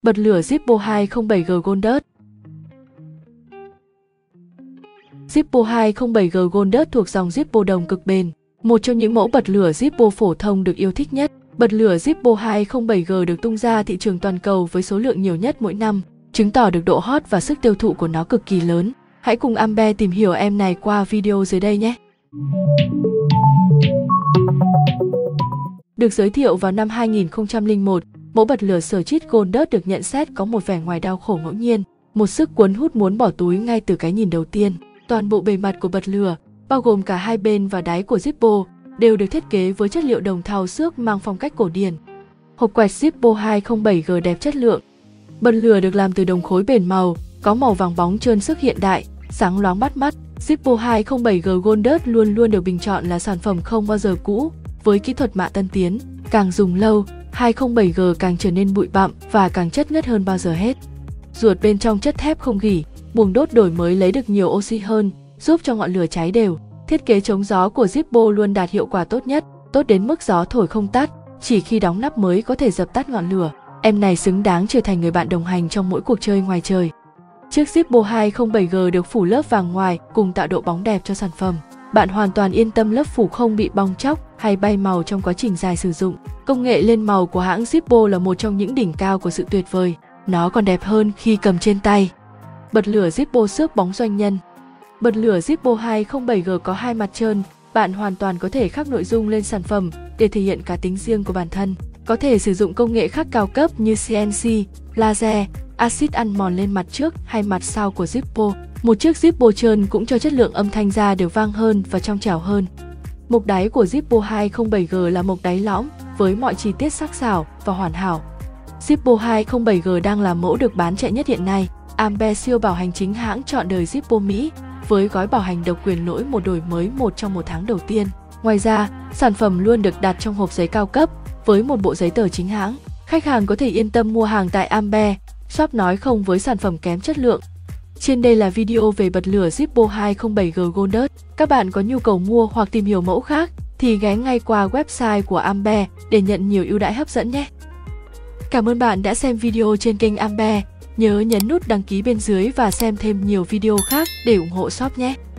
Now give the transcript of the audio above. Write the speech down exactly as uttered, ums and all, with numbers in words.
Bật lửa Zippo hai không bảy G Goldust. Zippo hai không bảy G Goldust thuộc dòng Zippo đồng cực bền, một trong những mẫu bật lửa Zippo phổ thông được yêu thích nhất. Bật lửa Zippo hai không bảy G được tung ra thị trường toàn cầu với số lượng nhiều nhất mỗi năm, chứng tỏ được độ hot và sức tiêu thụ của nó cực kỳ lớn. Hãy cùng Amber tìm hiểu em này qua video dưới đây nhé! Được giới thiệu vào năm hai nghìn không trăm lẻ một, mẫu bật lửa Screech Goldust được nhận xét có một vẻ ngoài đau khổ ngẫu nhiên, một sức cuốn hút muốn bỏ túi ngay từ cái nhìn đầu tiên. Toàn bộ bề mặt của bật lửa, bao gồm cả hai bên và đáy của Zippo, đều được thiết kế với chất liệu đồng thau xước mang phong cách cổ điển. Hộp quẹt Zippo hai không bảy G đẹp chất lượng. Bật lửa được làm từ đồng khối bền màu, có màu vàng bóng trơn sức hiện đại, sáng loáng bắt mắt. Zippo hai không bảy G Goldust luôn luôn được bình chọn là sản phẩm không bao giờ cũ, với kỹ thuật mạ tân tiến, càng dùng lâu, hai không bảy G càng trở nên bụi bặm và càng chất ngất hơn bao giờ hết. Ruột bên trong chất thép không gỉ, buồng đốt đổi mới lấy được nhiều oxy hơn, giúp cho ngọn lửa cháy đều. Thiết kế chống gió của Zippo luôn đạt hiệu quả tốt nhất, tốt đến mức gió thổi không tắt, chỉ khi đóng nắp mới có thể dập tắt ngọn lửa. Em này xứng đáng trở thành người bạn đồng hành trong mỗi cuộc chơi ngoài trời. Chiếc Zippo hai không bảy G được phủ lớp vàng ngoài cùng tạo độ bóng đẹp cho sản phẩm. Bạn hoàn toàn yên tâm lớp phủ không bị bong tróc hay bay màu trong quá trình dài sử dụng. Công nghệ lên màu của hãng Zippo là một trong những đỉnh cao của sự tuyệt vời. Nó còn đẹp hơn khi cầm trên tay. Bật lửa Zippo xước bóng doanh nhân. Bật lửa Zippo hai không bảy G có hai mặt trơn, bạn hoàn toàn có thể khắc nội dung lên sản phẩm để thể hiện cá tính riêng của bản thân. Có thể sử dụng công nghệ khắc cao cấp như xê en xê, laser, axit ăn mòn lên mặt trước hay mặt sau của Zippo. Một chiếc Zippo trơn cũng cho chất lượng âm thanh ra đều vang hơn và trong trẻo hơn. Mộc đáy của Zippo hai không bảy G là mộc đáy lõm với mọi chi tiết sắc sảo và hoàn hảo. Zippo hai không bảy G đang là mẫu được bán chạy nhất hiện nay. Amber siêu bảo hành chính hãng trọn đời Zippo Mỹ với gói bảo hành độc quyền lỗi một đổi mới một trong một tháng đầu tiên. Ngoài ra, sản phẩm luôn được đặt trong hộp giấy cao cấp với một bộ giấy tờ chính hãng. Khách hàng có thể yên tâm mua hàng tại Amber Shop nói không với sản phẩm kém chất lượng. Trên đây là video về bật lửa Zippo hai không bảy G Goldust. Các bạn có nhu cầu mua hoặc tìm hiểu mẫu khác thì ghé ngay qua website của Amber để nhận nhiều ưu đãi hấp dẫn nhé. Cảm ơn bạn đã xem video trên kênh Amber. Nhớ nhấn nút đăng ký bên dưới và xem thêm nhiều video khác để ủng hộ shop nhé.